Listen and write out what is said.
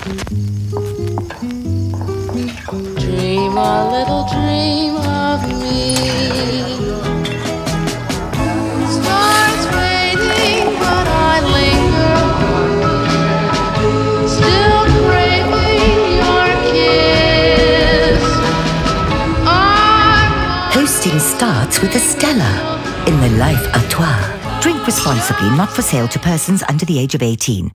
Dream a little dream of me. Stars waiting, but I linger, still craving your kiss. Hosting starts with a Stella in the Life Artois. Drink responsibly, not for sale to persons under the age of 18.